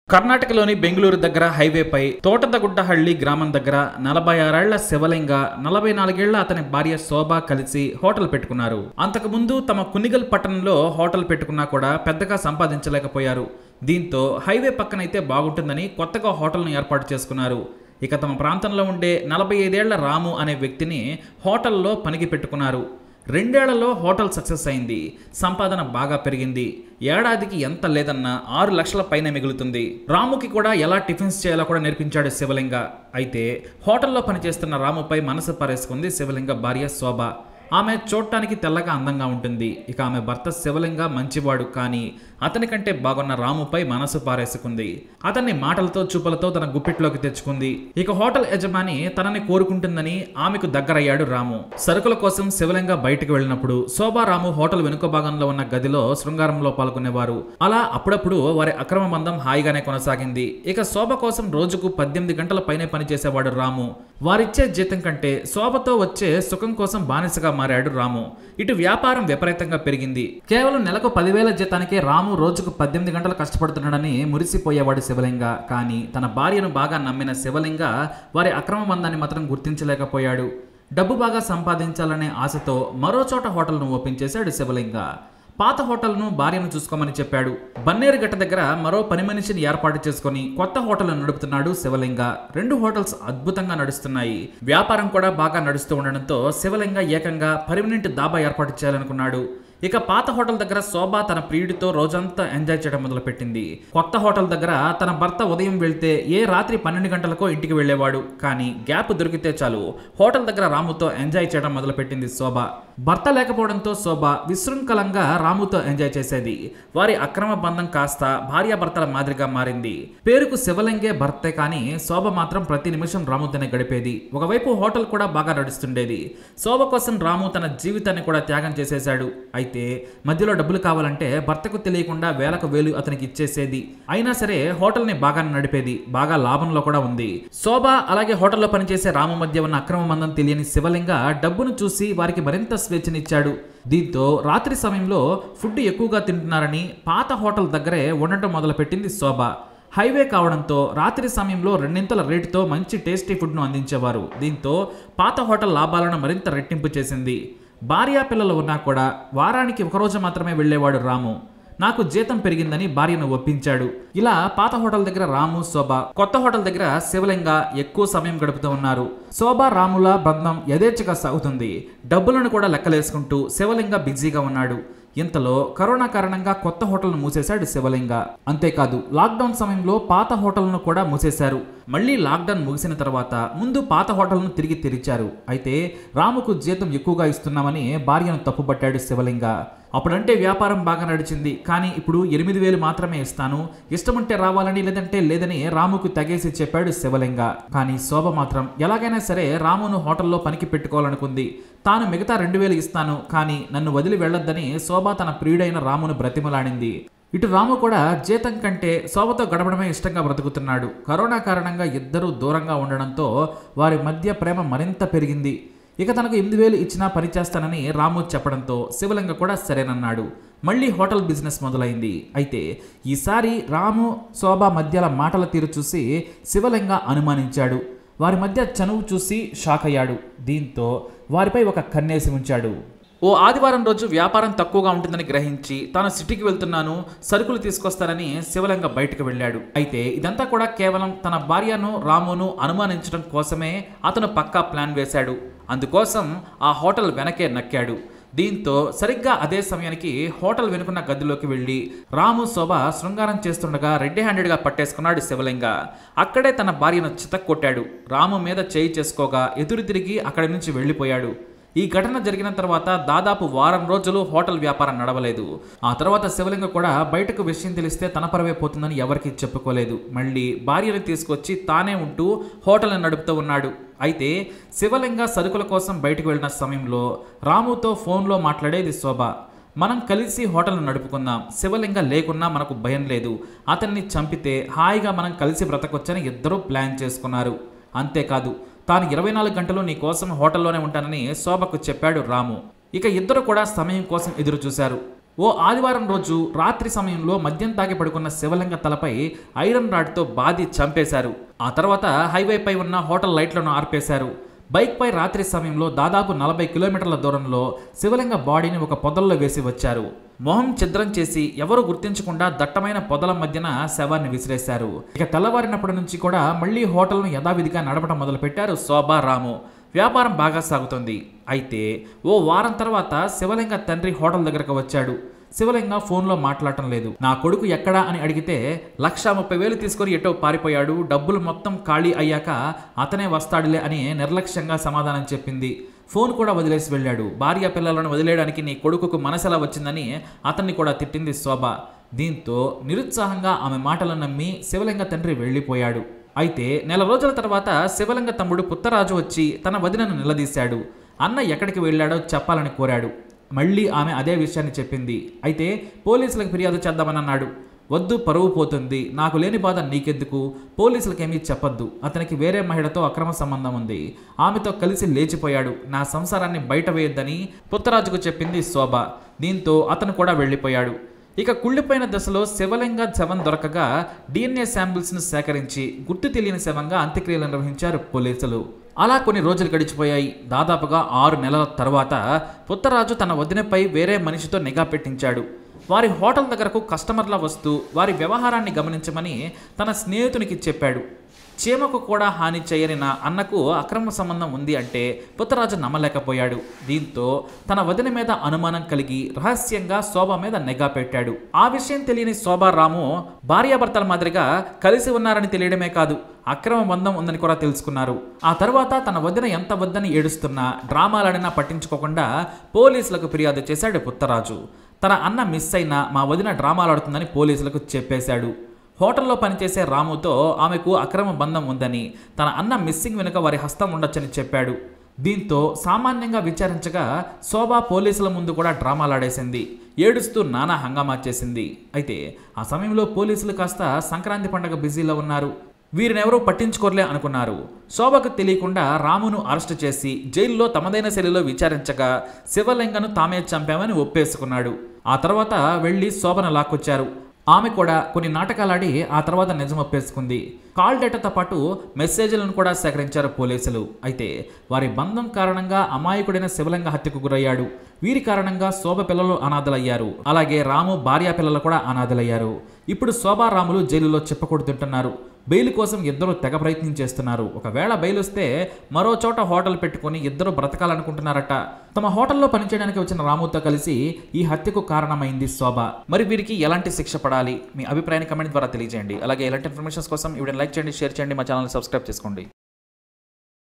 కర్ణాటకలోని బెంగళూరు దగ్గర హైవేపై తోటదగుడ్డహళ్లి గ్రామం దగ్గర 46 ఏళ్ల శివలింగ 44 ఏళ్ల అతని భార్య శోభ కలిసి హోటల్ పెట్టుకున్నారు. అంతకుముందు తమ కునిగల్ పట్టణంలో హోటల్ పెట్టుకున్నా కూడా పెద్దగా సంపాదించలేకపోయారు. దీంతో హైవే పక్కనైతే బాగుంటుందని కొత్తగా హోటల్ను ఏర్పాటు చేసుకున్నారు. ఇక తమ ప్రాంతంలో ఉండే 45 ఏళ్ల రాము అనే వ్యక్తిని హోటల్లో పనికి పెట్టుకున్నారు. 2 ఏళ్లలో హోటల్ సక్సెస్ అయింది. సంపాదన బాగా పెరిగింది. ఏడాదికి ఎంత లేదన్నా 6 లక్షల పైన మిగులుతుంది. రాముకి కూడా ఎలా టిఫిన్స్ చేయాలో కూడా నేర్పించాడు శివలింగ. అయితే హోటల్లో పనిచేస్తున్న రాముపై మనసు పారేసుకుంది శివలింగ భార్య శోభ. ఆమె చూడటానికి తెల్లగా అందంగా ఉంటుంది. ఇక ఆమె భర్త శివలింగ మంచివాడు, కానీ అతని కంటే బాగున్న రాముపై మనసు పారేసుకుంది. అతన్ని మాటలతో చూపులతో తన గుప్పిట్లోకి తెచ్చుకుంది. ఇక హోటల్ యజమాని తనని కోరుకుంటుందని ఆమెకు దగ్గరయ్యాడు రాము. సరుకుల కోసం శివలింగ బయటకు వెళ్ళినప్పుడు శోభా రాము హోటల్ వెనుక భాగంలో ఉన్న గదిలో శృంగారంలో పాల్గొనేవారు. అలా అప్పుడప్పుడు వారి అక్రమ బంధం హాయిగానే కొనసాగింది. ఇక శోభ కోసం రోజుకు 18 గంటల పైనే పనిచేసేవాడు రాము. వారిచ్చే జీతం కంటే శోభతో వచ్చే సుఖం కోసం బానిసగా మారాడు రాము. ఇటు వ్యాపారం విపరీతంగా పెరిగింది. కేవలం నెలకు 10,000 జీతానికే రాము రోజుకు 18 గంటలు కష్టపడుతున్నాడని మురిసిపోయేవాడు శివలింగ. కానీ తన భార్యను బాగా నమ్మిన శివలింగ వారి అక్రమ బంధాన్ని మాత్రం గుర్తించలేకపోయాడు. డబ్బు బాగా సంపాదించాలనే ఆశతో మరో చోట హోటల్ను ఓపెన్ చేశాడు శివలింగ. పాత హోటల్ను భార్యను చూసుకోమని చెప్పాడు. బన్నేరుగట్ట దగ్గర మరో పని మనిషిని ఏర్పాటు చేసుకుని కొత్త హోటల్ నడుపుతున్నాడు శివలింగ. 2 హోటల్స్ అద్భుతంగా నడుస్తున్నాయి. వ్యాపారం కూడా బాగా నడుస్తూ ఉండడంతో శివలింగ ఏకంగా పర్మనెంట్ దాబా ఏర్పాటు చేయాలనుకున్నాడు. ఇక పాత హోటల్ దగ్గర శోభ తన ప్రియుడితో రోజంతా ఎంజాయ్ చేయడం మొదలుపెట్టింది. కొత్త హోటల్ దగ్గర తన భర్త ఉదయం వెళ్తే ఏ రాత్రి 12 గంటలకో ఇంటికి వెళ్లేవాడు. కానీ గ్యాప్ దొరికితే చాలు హోటల్ దగ్గర రాముతో ఎంజాయ్ చేయడం మొదలుపెట్టింది శోభ. భర్త లేకపోవడంతో శోభ విశృంఖలంగా రాముతో ఎంజాయ్ చేసేది. వారి అక్రమ బంధం కాస్త భార్యాభర్తల మాదిరిగా మారింది. పేరుకు శివలింగే భర్తే, కానీ శోభ మాత్రం ప్రతి నిమిషం రాముతోనే గడిపేది. ఒకవైపు హోటల్ కూడా బాగా నడుస్తుండేది. శోభ కోసం రాము తన జీవితాన్ని కూడా త్యాగం చేసేశాడు. అయితే మధ్యలో డబ్బులు కావాలంటే భర్తకు తెలియకుండా వేలకు వేలు అతనికి ఇచ్చేసేది. అయినా సరే హోటల్ని బాగా నడిపేది. బాగా లాభంలో కూడా ఉంది. శోభ అలాగే హోటల్లో పనిచేసే రాము మధ్య ఉన్న అక్రమ బంధం తెలియని శివలింగ డబ్బును చూసి వారికి మరింత స్వేచ్ఛనిచ్చాడు. దీంతో రాత్రి సమయంలో ఫుడ్ ఎక్కువగా తింటున్నారని పాత హోటల్ దగ్గరే ఉండటం మొదలుపెట్టింది శోభ. హైవే కావడంతో రాత్రి సమయంలో 2 రేటుతో మంచి టేస్టీ ఫుడ్ను అందించేవారు. దీంతో పాత హోటల్ లాభాలను మరింత రెట్టింపు చేసింది. భార్యా పిల్లలు ఉన్నా కూడా వారానికి 1 రోజు మాత్రమే వెళ్లేవాడు రాము. నాకు జీతం పెరిగిందని భార్యను ఒప్పించాడు. ఇలా పాత హోటల్ దగ్గర రాము, శోభ, కొత్త హోటల్ దగ్గర శివలింగ ఎక్కువ సమయం గడుపుతూ ఉన్నారు. శోభ రాముల బంధం యథేచ్ఛగా సాగుతుంది. డబ్బులను కూడా లెక్కలేసుకుంటూ శివలింగ బిజీగా ఉన్నాడు. ఇంతలో కరోనా కారణంగా కొత్త హోటల్ను మూసేశాడు శివలింగ. అంతేకాదు లాక్డౌన్ సమయంలో పాత హోటల్ను కూడా మూసేశారు. మళ్ళీ లాక్డౌన్ ముగిసిన తర్వాత ముందు పాత హోటల్ను తిరిగి తెరిచారు. అయితే రాముకు జీతం ఎక్కువగా ఇస్తున్నామని భార్యను తప్పుపట్టాడు శివలింగ. అప్పుడంటే వ్యాపారం బాగా నడిచింది, కానీ ఇప్పుడు 8,000 మాత్రమే ఇస్తాను, ఇష్టముంటే రావాలని లేదంటే లేదని రాముకు తెగేసి చెప్పాడు శివలింగ. కానీ శోభ మాత్రం ఎలాగైనా సరే రామును హోటల్లో పనికి పెట్టుకోవాలనుకుంది. తాను మిగతా 2,000 ఇస్తాను, కానీ నన్ను వదిలి వెళ్లొద్దని శోభ తన ప్రియుడైన రామును బ్రతిమలాడింది. ఇటు రాము కూడా జీతం కంటే శోభతో గడపడమే ఇష్టంగా బ్రతుకుతున్నాడు. కరోనా కారణంగా ఇద్దరూ దూరంగా ఉండడంతో వారి మధ్య ప్రేమ మరింత పెరిగింది. ఇక తనకు 8,000 ఇచ్చినా పనిచేస్తానని రాము చెప్పడంతో శివలింగ కూడా సరేనన్నాడు. మళ్ళీ హోటల్ బిజినెస్ మొదలైంది. అయితే ఈసారి రాము, శోభ మధ్యల మాటల తీరు చూసి శివలింగ అనుమానించాడు. వారి మధ్య చనువు చూసి షాక్ అయ్యాడు. దీంతో వారిపై ఒక కన్నేసి ఉంచాడు. ఓ ఆదివారం రోజు వ్యాపారం తక్కువగా ఉంటుందని గ్రహించి తాను సిటీకి వెళ్తున్నాను, సరుకులు తీసుకొస్తానని శివలింగ బయటకు వెళ్ళాడు. అయితే ఇదంతా కూడా కేవలం తన భార్యను రామును అనుమానించడం కోసమే అతను పక్కా ప్లాన్ వేశాడు. అందుకోసం ఆ హోటల్ వెనకే నక్కాడు. దీంతో సరిగ్గా అదే సమయానికి హోటల్ వెనుకున్న గదిలోకి వెళ్లి రాము, శోభ శృంగారం చేస్తుండగా రెడ్ హ్యాండెడ్గా పట్టేసుకున్నాడు శివలింగ. అక్కడే తన భార్యను చితక్కొట్టాడు. రాము మీద చేయి చేసుకోగా ఎదురు తిరిగి అక్కడి నుంచి వెళ్లిపోయాడు. ఈ ఘటన జరిగిన తర్వాత దాదాపు వారం రోజులు హోటల్ వ్యాపారం నడవలేదు. ఆ తర్వాత శివలింగ కూడా బయటకు విషయం తెలిస్తే తన పరవే పోతుందని ఎవరికీ చెప్పుకోలేదు. మళ్ళీ భార్యను తీసుకొచ్చి తానే ఉంటూ హోటల్ని నడుపుతూ ఉన్నాడు. అయితే శివలింగ సరుకుల కోసం బయటకు వెళ్ళిన సమయంలో రాముతో ఫోన్లో మాట్లాడేది శోభ. మనం కలిసి హోటల్ను నడుపుకుందాం, శివలింగ లేకున్నా మనకు భయం లేదు, అతన్ని చంపితే హాయిగా మనం కలిసి బ్రతకొచ్చని ఇద్దరూ ప్లాన్ చేసుకున్నారు. అంతేకాదు తాను 24 గంటలు నీ కోసం హోటల్లోనే ఉంటానని శోభకు చెప్పాడు రాము. ఇక ఇద్దరు కూడా సమయం కోసం ఎదురు చూశారు. ఓ ఆదివారం రోజు రాత్రి సమయంలో మద్యం తాగి పడుకున్న శివలింగ తలపై ఐరన్ రాడ్తో బాది చంపేశారు. ఆ తర్వాత హైవేపై ఉన్న హోటల్ లైట్లను ఆర్పేశారు. బైక్పై రాత్రి సమయంలో దాదాపు 40 కిలోమీటర్ల దూరంలో శివలింగ బాడీని ఒక పొదల్లో వేసి వచ్చారు. మొహం ఛిద్రం చేసి ఎవరు గుర్తించకుండా దట్టమైన పొదల మధ్యన శవాన్ని విసిరేశారు. ఇక తెల్లవారినప్పటి నుంచి కూడా మళ్లీ హోటల్ను యథావిధిగా నడపడం మొదలుపెట్టారు శోభ, రాము. వ్యాపారం బాగా సాగుతుంది. అయితే ఓ వారం తర్వాత శివలింగ తండ్రి హోటల్ దగ్గరకు వచ్చాడు. శివలింగ ఫోన్లో మాట్లాడటం లేదు. నా కొడుకు ఎక్కడా అని అడిగితే 1,30,000 తీసుకొని ఎటో పారిపోయాడు, డబ్బులు మొత్తం ఖాళీ అయ్యాక అతనే వస్తాడులే అని నిర్లక్ష్యంగా సమాధానం చెప్పింది. ఫోన్ కూడా వదిలేసి వెళ్ళాడు. భార్య పిల్లలను వదిలేయడానికి నీ కొడుకుకు మనసెలా వచ్చిందని అతన్ని కూడా తిట్టింది శోభ. దీంతో నిరుత్సాహంగా ఆమె మాటలను నమ్మి శివలింగ తండ్రి వెళ్ళిపోయాడు. అయితే నెల రోజుల తర్వాత శివలింగ తమ్ముడు పుత్తరాజు వచ్చి తన వదినను నిలదీశాడు. అన్న ఎక్కడికి వెళ్ళాడో చెప్పాలని కోరాడు. మళ్ళీ ఆమె అదే విషయాన్ని చెప్పింది. అయితే పోలీసులకు ఫిర్యాదు చేద్దామని అన్నాడు. వద్దు, పరువు పోతుంది, నాకు లేని బాధ నీకెందుకు, పోలీసులకేమీ చెప్పొద్దు, అతనికి వేరే మహిళతో అక్రమ సంబంధం ఉంది, ఆమెతో కలిసి లేచిపోయాడు, నా సంసారాన్ని బయట వేయొద్దని పుత్తరాజుకు చెప్పింది శోభ. దీంతో అతను కూడా వెళ్ళిపోయాడు. ఇక కుళ్ళిపోయిన దశలో శివలింగ శవం దొరకగా DNA శాంపిల్స్ను సేకరించి గుర్తు తెలియని శవంగా అంత్యక్రియలు నిర్వహించారు పోలీసులు. అలా కొన్ని రోజులు గడిచిపోయాయి. దాదాపుగా 6 నెలల తర్వాత పుత్తరాజు తన వదినపై వేరే మనిషితో నిఘా పెట్టించాడు. వారి హోటల్ దగ్గరకు కస్టమర్ల వస్తూ వారి వ్యవహారాన్ని గమనించమని తన స్నేహితునికి చెప్పాడు. చీమకు కూడా హాని చేయని నా అన్నకు అక్రమ సంబంధం ఉంది అంటే పుత్తరాజు నమ్మలేకపోయాడు. దీంతో తన వదిన మీద అనుమానం కలిగి రహస్యంగా శోభ మీద నిఘా పెట్టాడు. ఆ విషయం తెలియని శోభ, రాము భార్యాభర్తల మాదిరిగా కలిసి ఉన్నారని తెలియడమే కాదు, అక్రమ బంధం ఉందని కూడా తెలుసుకున్నారు. ఆ తర్వాత తన వదిన ఎంత వద్దని ఏడుస్తున్నా, డ్రామాలాడినా పట్టించుకోకుండా పోలీసులకు ఫిర్యాదు చేశాడు పుత్తరాజు. తన అన్న మిస్ అయినా మా వదిన డ్రామాలాడుతుందని పోలీసులకు చెప్పేశాడు. హోటల్లో పనిచేసే రాముతో ఆమెకు అక్రమ బంధం ఉందని, తన అన్న మిస్సింగ్ వెనుక వారి హస్తం ఉండొచ్చని చెప్పాడు. దీంతో సామాన్యంగా విచారించగా శోభ పోలీసుల ముందు కూడా డ్రామాలాడేసింది. ఏడుస్తూ నానా హంగామా చేసింది. అయితే ఆ సమయంలో పోలీసులు కాస్త సంక్రాంతి పండుగ బిజీలో ఉన్నారు. వీరినెవరూ పట్టించుకోర్లే అనుకున్నారు. శోభకు తెలియకుండా రామును అరెస్టు చేసి జైల్లో తమదైన శైలిలో విచారించగా శివలింగను తామే చంపామని ఒప్పేసుకున్నాడు. ఆ తర్వాత వెళ్లి శోభను లాక్కొచ్చారు. ఆమె కూడా కొన్ని నాటకాలాడి ఆ తర్వాత నిజం ఒప్పేసుకుంది. కాల్ డేటాతో పాటు మెసేజ్లను కూడా సేకరించారు పోలీసులు. అయితే వారి బంధం కారణంగా అమాయకుడైన శివలింగ హత్యకు గురయ్యాడు. వీరి కారణంగా శోభ పిల్లలు అనాథలయ్యారు. అలాగే రాము భార్యా పిల్లలు కూడా అనాథలయ్యారు. ఇప్పుడు శోభ, రాములు జైలులో చెప్పకూడుతుంటున్నారు. బెయిల్ కోసం ఇద్దరు తెగ ప్రయత్నం చేస్తున్నారు. ఒకవేళ బెయిల్ వస్తే మరో చోట హోటల్ పెట్టుకుని ఇద్దరు బ్రతకాలనుకుంటున్నారట. తమ హోటల్లో పనిచేయడానికి వచ్చిన రాముతో కలిసి ఈ హత్యకు కారణమైంది శోభ. మరి వీరికి ఎలాంటి శిక్ష పడాలి? మీ అభిప్రాయాన్ని కమెంట్ ద్వారా తెలియజేయండి. అలాగే ఇలాంటి ఇన్ఫర్మేషన్స్ కోసం ఈ వీడియోని లైక్ చేయండి, షేర్ చేయండి, మా ఛానల్ని సబ్స్క్రైబ్ చేసుకోండి.